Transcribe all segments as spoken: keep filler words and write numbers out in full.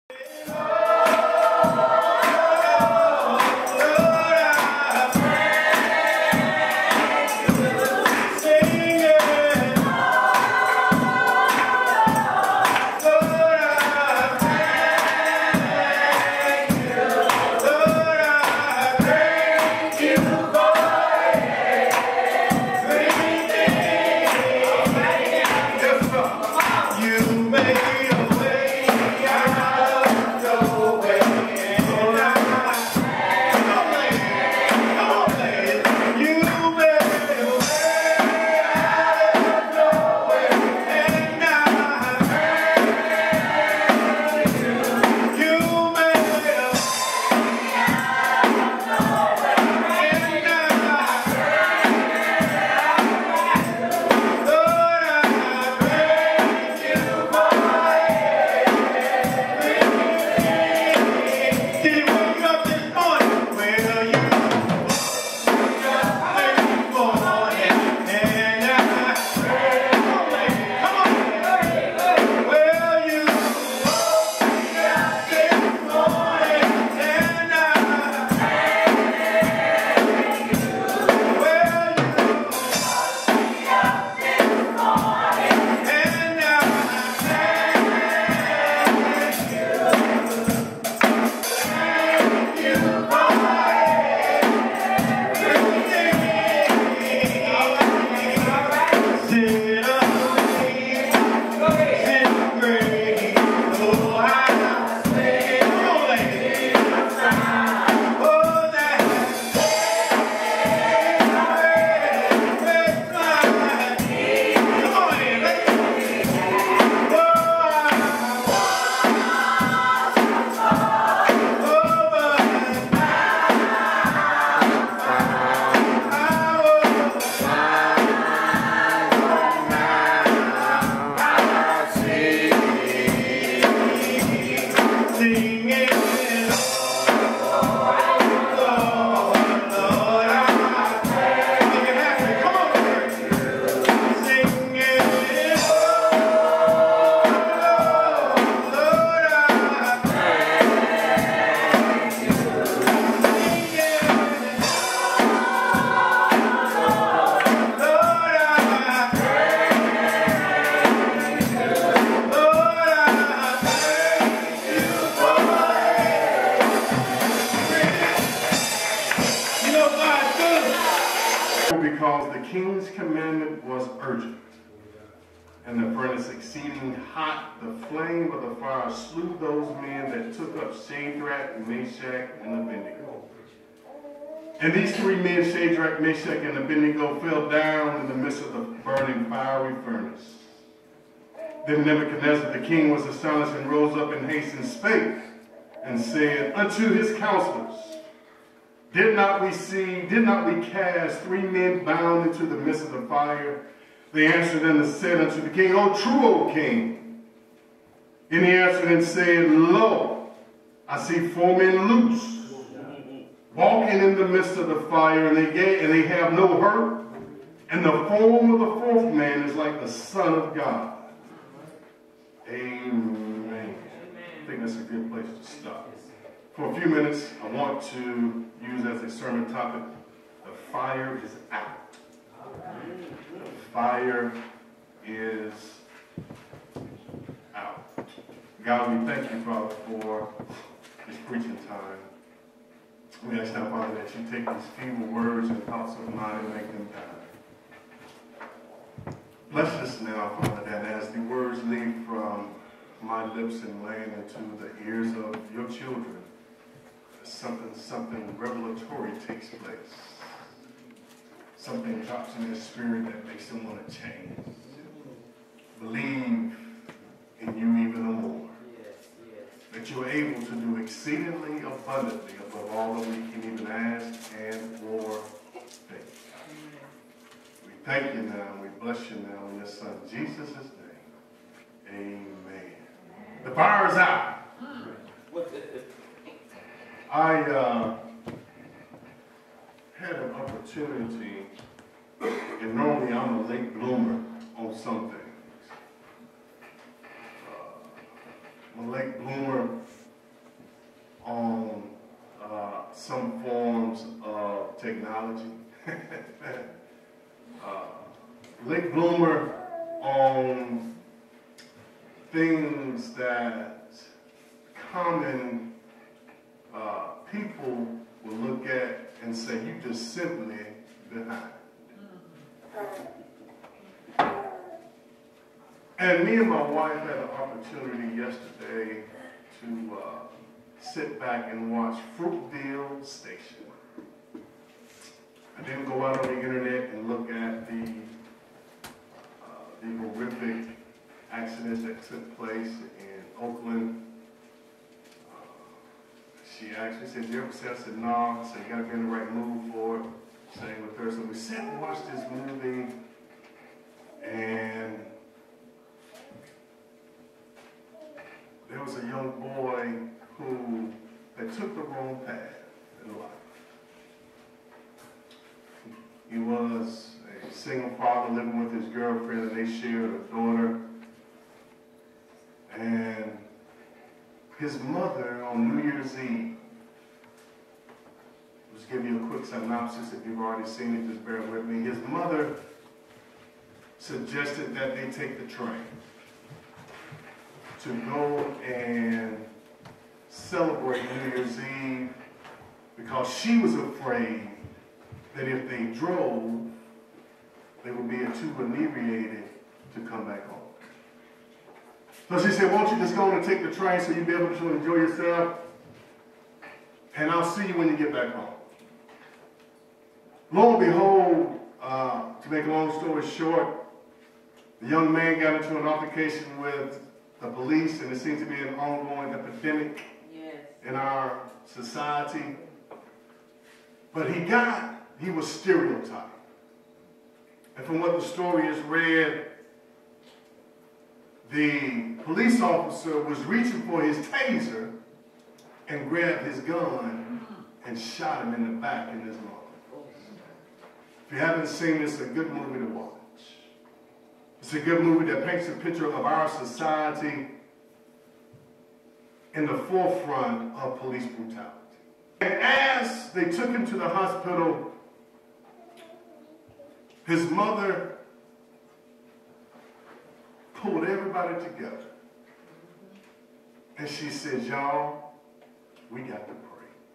Because the king's commandment was urgent, and the furnace exceeding hot, the flame of the fire slew those men that took up Shadrach, Meshach, and Abednego. And these three men, Shadrach, Meshach, and Abednego, fell down in the midst of the burning fiery furnace. Then Nebuchadnezzar the king was astonished, and rose up in haste and spake, and said unto his counselors, Did not we see, did not we cast three men bound into the midst of the fire? They answered and said unto the king, O true, O king. And he answered and said, Lo, I see four men loose, walking in the midst of the fire, and they, get, and they have no hurt. And the form of the fourth man is like the Son of God. Amen. Amen. I think that's a good place to stop. For a few minutes, I want to use as a sermon topic, the fire is out. The fire is out. God, we thank you, Father, for this preaching time. We ask now, Father, that you take these feeble words and thoughts of mine and make them die. Bless us now, Father, that as the words leave from my lips and land into the ears of your children, something, something revelatory takes place. Something drops in their spirit that makes them want to change. Believe in you even more. Yes, yes. That you're able to do exceedingly abundantly above all that we can even ask and or think. We thank you now and we bless you now in your Son Jesus' name. Amen. The fire is out. I uh, had an opportunity, and normally I'm a late bloomer on some things. Uh, a late bloomer on uh, some forms of technology. uh, late bloomer on things that common uh, people will look at and say, you just simply behind. And me and my wife had an opportunity yesterday to uh, sit back and watch Fruitvale Station. I didn't go out on the internet and look at the, uh, the horrific accident that took place in Oakland. Uh, she actually said, you ever see? I said, no. I said, you got to be in the right mood for it. Same with her. So we sat and watched this movie, and there was a young boy who had took the wrong path in life. He was a single father living with his girlfriend, and they shared a daughter. And his mother on New Year's Eve, just give you a quick synopsis if you've already seen it, just bear with me. His mother suggested that they take the train to go and celebrate New Year's Eve because she was afraid that if they drove, they would be too inebriated to come back home. So she said, won't you just go and take the train so you'll be able to enjoy yourself? And I'll see you when you get back home. Lo and behold, uh, to make a long story short, the young man got into an altercation with the police, and it seems to be an ongoing epidemic yes. in our society. But he got, he was stereotyped. And from what the story is read, the police officer was reaching for his taser and grabbed his gun and shot him in the back in his lung. If you haven't seen this, it's a good movie to watch. It's a good movie that paints a picture of our society in the forefront of police brutality. And as they took him to the hospital, his mother pulled everybody together. And she said, y'all, we got to pray.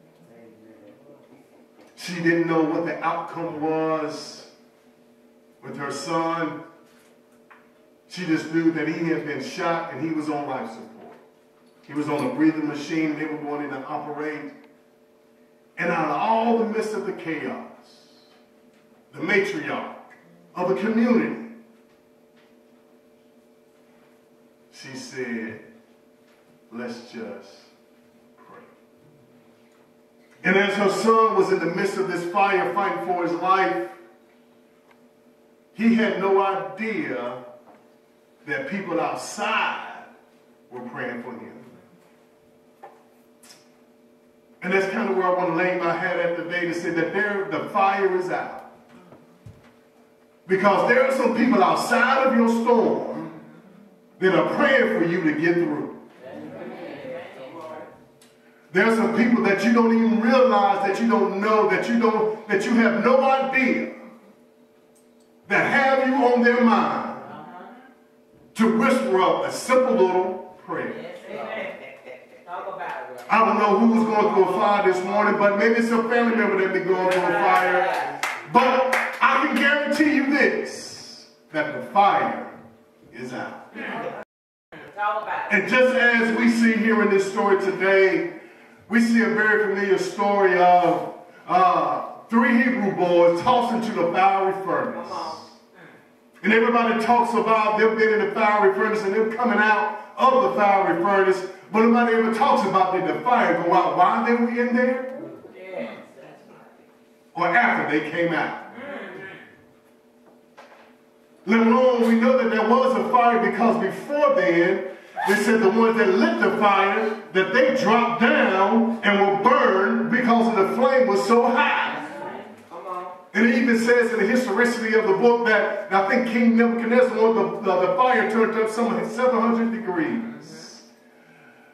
She didn't know what the outcome was with her son. She just knew that he had been shot and he was on life support. He was on a breathing machine. They were wanting to operate. And out of all the midst of the chaos, the matriarch of the community, she said, let's just pray. And as her son was in the midst of this fire fighting for his life, he had no idea that people outside were praying for him. And that's kind of where I want to lay my hat at today, to say that there, the fire is out. Because there are some people outside of your storm that are praying for you to get through. There are some people that you don't even realize, that you don't know, that you don't, that you have no idea, that have you on their mind to whisper up a simple little prayer. I don't know who's going through a fire this morning, but maybe it's a family member that be going through a fire. But I can guarantee you this, that the fire is out. And just as we see here in this story today, we see a very familiar story of uh, three Hebrew boys tossed into the fiery furnace. And everybody talks about them being in the fiery furnace and them coming out of the fiery furnace, but nobody ever talks about did the fire go out while they were in there? Yes. Or after they came out. Let alone we know that there was a fire, because before then, they said the ones that lit the fire, that they dropped down and were burned because of the flame was so high. And it even says in the historicity of the book that I think King Nebuchadnezzar, the, the, the fire turned up some seven hundred degrees.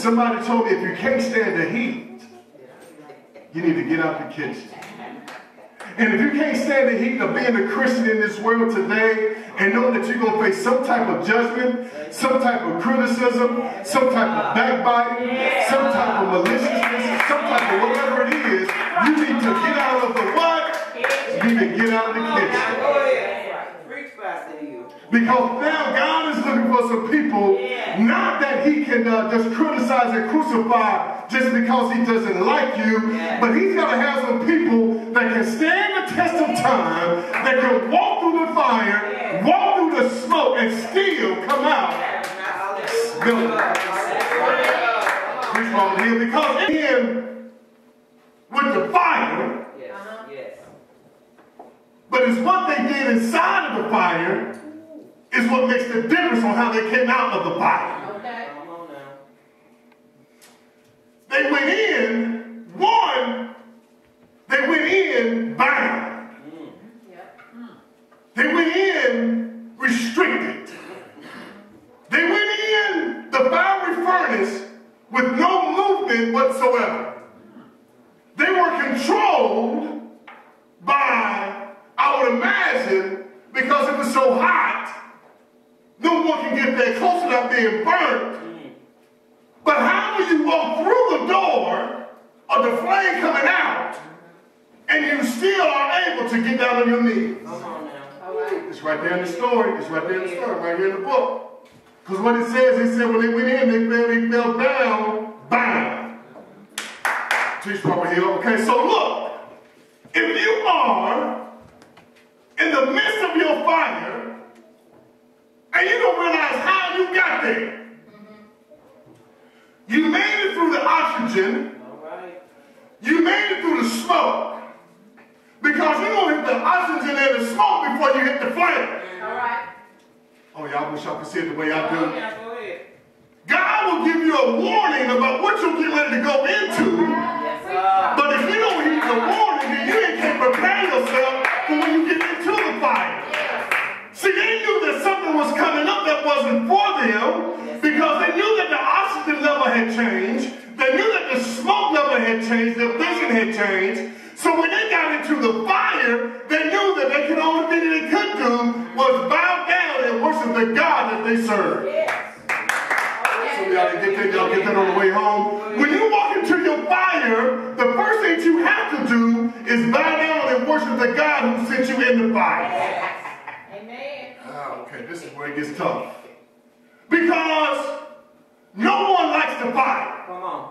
Somebody told me if you can't stand the heat, you need to get out the kitchen. And if you can't stand the heat of being a Christian in this world today and know that you're going to face some type of judgment, some type of criticism, some type of backbiting, some type of maliciousness, some type of whatever it is, you need to get out of the what? You need to get out of the kitchen. Because now God is looking for some people, not that he can uh, just criticize and crucify just because he doesn't like you, but he's got to have some people that can stand the test of time, that can walk through the fire, walk through the smoke, and still come out smelling. Because in with the fire, but it's what they did inside of the fire is what makes the difference on how they came out of the fire. Okay. They went in, one, they went in bound. Mm. Yep. Mm. They went in restricted. They went in the fiery furnace with no movement whatsoever. They were controlled by, I would imagine, because it was so hot, no one can get there close without being burnt. Mm. But how will you walk through the door of the flame coming out and you still are able to get down on your knees? Come on now. All right. It's right there in the story. It's right there in the story, right here in the book. Because what it says, it said when they went in, they fell, they fell down, bound. Teach over here. Okay, so look. If you are in the midst of your fire, and you don't realize how you got there. Mm-hmm. You made it through the oxygen. All right. You made it through the smoke. Because you don't hit the oxygen and the smoke before you hit the flame. All right. Oh, y'all wish y'all could see it the way I do. Oh, yeah, go ahead. God will give you a warning about what you're getting ready to go into. Yes, sir. But if you don't heed the warning, then you ain't can prepare yourself for when you get into the fire. See, they knew that something was coming up that wasn't for them because they knew that the oxygen level had changed. They knew that the smoke level had changed. Their vision had changed. So when they got into the fire, they knew that they could only thing they could do was bow down and worship the God that they served. Yes. So y'all get that, y'all get that on the way home. When you walk into your fire, the first thing you have to do is bow down and worship the God who sent you in the fire. Okay, this is where it gets tough. Because no one likes the fire. Come on.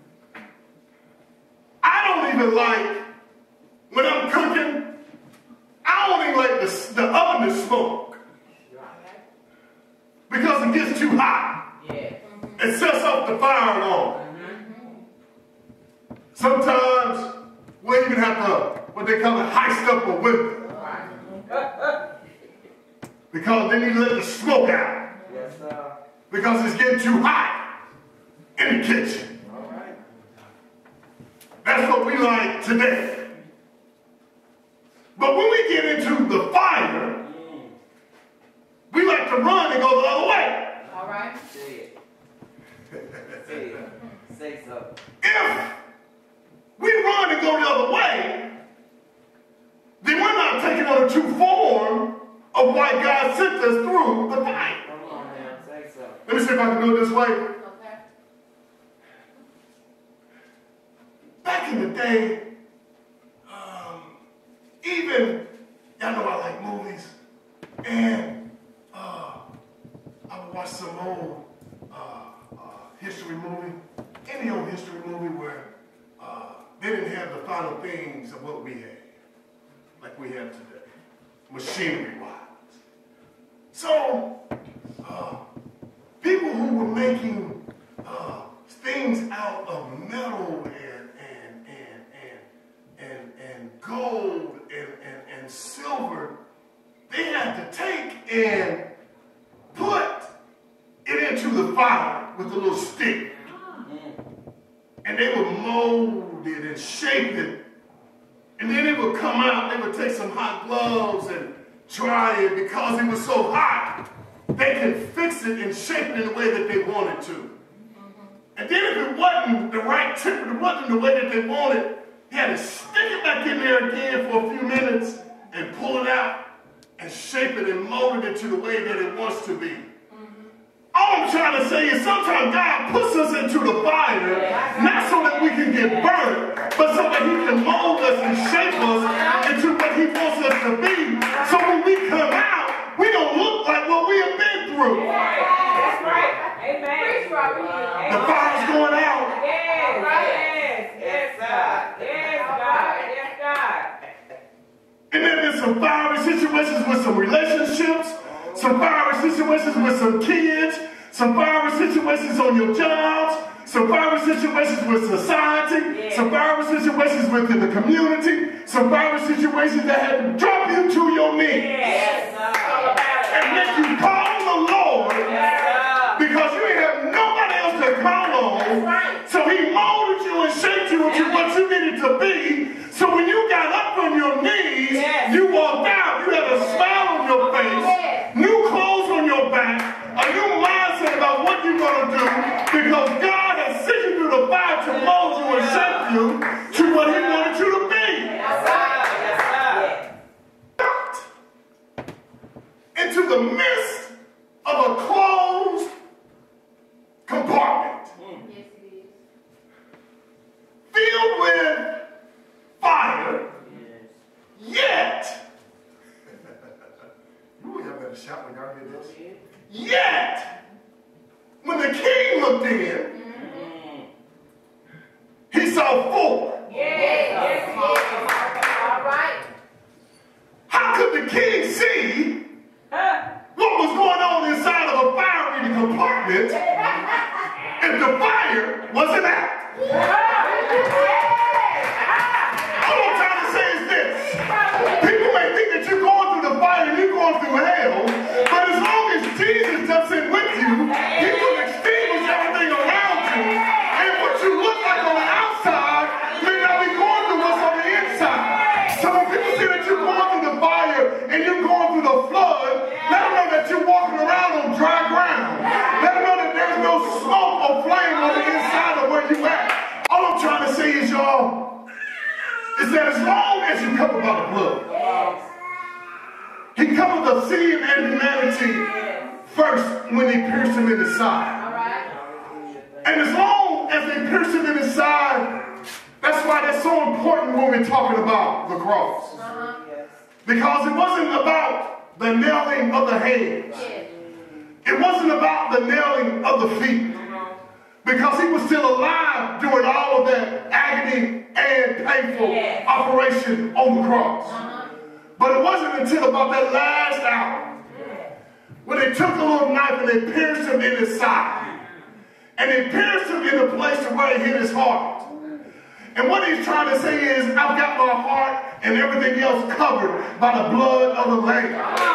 I don't even like, when I'm cooking, I don't even like the, the oven to smoke. Because it gets too hot. Yeah. It sets off the fire alarm. Mm-hmm. Sometimes we even have to, what they call it, heist up a window. Because they need to let the smoke out. Yes, sir. Because it's getting too hot in the kitchen. All right. That's what we like today. But when we get into the fire, mm. we like to run and go the other way. All right. Say it. Say it. Say so. If we run and go the other way, then we're not taking on the true form of why God sent us through the fire. Come on, man. Say so. Let me see if I can do it this way. Okay. Back in the day, um, even, y'all know I like movies, and uh, I would watch some old uh, uh, history movie, any old history movie where uh, they didn't have the final things of what we had, like we have today, machinery-wise. So, uh, people who were making uh, things out of metal and and and and and, and gold and, and, and silver, they had to take and put it into the fire with a little stick. And they would mold it and shape it. And then it would come out, they would take some hot gloves and try it because it was so hot. They could fix it and shape it in the way that they wanted to. And then wasn't the right temperature, it wasn't the way that they wanted, he had to stick it back in there again for a few minutes and pull it out and shape it and mold it into the way that it wants to be. All I'm trying to say is sometimes God puts us into the fire, not so that we can get burned, but so that he can mold us and shape us into what he wants us to be. So when we come out, we don't look like what we have been through. That's right. Amen. The fire's going out. Yes, yes, yes, God. Yes, God. Yes, God. And then there's some fiery situations with some relationships, some fiery situations with some kids, some fiery situations on your jobs, some fiery situations with society, yeah. some fiery situations within the community, some fiery situations that have to drop you to your knees. Yes. And make you call the Lord yes. because you ain't have nobody else to call on. Right. So he molded you and shaped you into what you needed to be. So when you got up from your knees, yes. you walked out, you had a smile on your face, yes. new clothes on your back, a new mindset about what you're going to do, because God has sent you through the fire to mold you and shape you to what he wanted you to be. Yes, sir. Yes, sir. Into the midst of a closed compartment. Mm. Yes, it is. Filled with fire, yes. Yet, you would have better shout when y'all hear this. Yet, when the king looked in, mm-hmm. he saw four. Yes, yes, yes. All right. How could the king see huh? what was going on inside of a fire eating compartment if the fire wasn't out? All I'm trying to say is this. People may think that you're going through the fire and you're going through hell, but as long as Jesus doesn't with you, he will extinguish everything around you. And what you look like on the outside may not be going through what's on the inside. So when people see that you're going through the fire and you're going through the flood, let them know that you're walking around on dry ground. Let them know that there's no smoke or flame on the inside of where you at. All I'm trying to say is, y'all, is that as long as you covered by the blood, yes. he covered the sin and humanity yes. first when he pierced him in his side. All right. And as long as they pierced him in his side, that's why that's so important when we're talking about the cross. Uh-huh. Because it wasn't about the nailing of the hands. Yes. It wasn't about the nailing of the feet. Because he was still alive during all of that agony and painful yes. operation on the cross. Uh-huh. But it wasn't until about that last hour when they took a little knife and they pierced him in his side. And they pierced him in a place where it hit his heart. And what he's trying to say is, I've got my heart and everything else covered by the blood of the Lamb.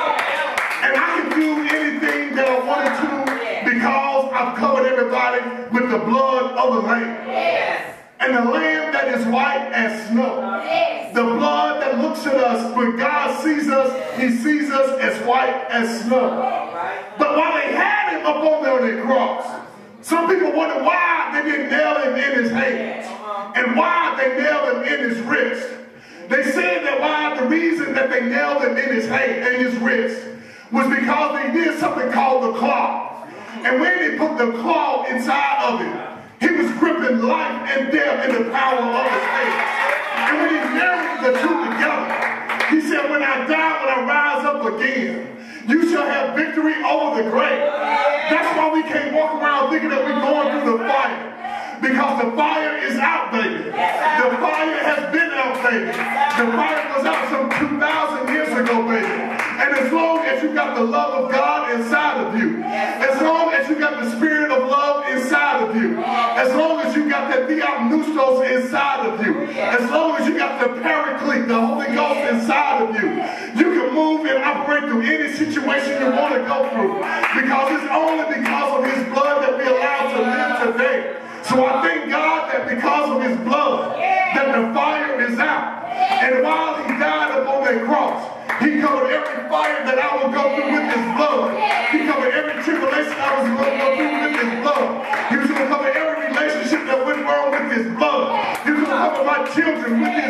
And I can do anything that I wanted to because I've covered everybody with the blood of the Lamb. Yes. And the Lamb that is white as snow. Yes. The blood that looks at us, when God sees us, he sees us as white as snow. Right. But while they had him up on their cross, some people wonder why they didn't nail him in his hands. Uh-huh. And why they nailed him in his wrist. They said that why the reason that they nailed him in his hand, in his wrist, was because they did something called the claw. And when they put the claw inside of him, he was gripping life and death in the power of his hands. And when he married the two together, he said, when I die, when I rise up again, you shall have victory over the grave. That's why we can't walk around thinking that we're going through the fire. Because the fire is out, baby. The fire has been out, baby. The fire was out some two thousand years ago, baby. And as long as you got the love of God inside of you, as long as you got the spirit of love inside of you, as long as you got that theopneustos inside of you, as long as you got the paraclete, the Holy Ghost inside of you, you can move and operate through any situation you want to go through. Because it's only because of his blood that we're allowed to live today. So I thank God that because of his blood, that the fire is out. And while he died upon that cross, he covered every fire that I would go through with his blood. He covered every tribulation I was going to go through with his blood. He was going to cover every relationship that our children with the